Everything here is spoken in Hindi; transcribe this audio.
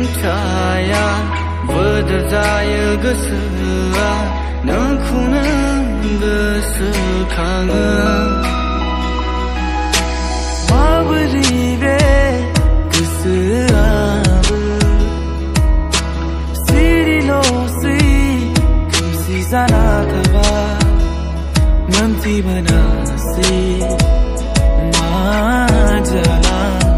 थाया बोदोर जायो गोसोआ नोंखौनो गोसोखाङो माबोरै बे गोसोआबो सिरिल'सै खोमसि जाना थाबा मोनथिबोनासै मा जाला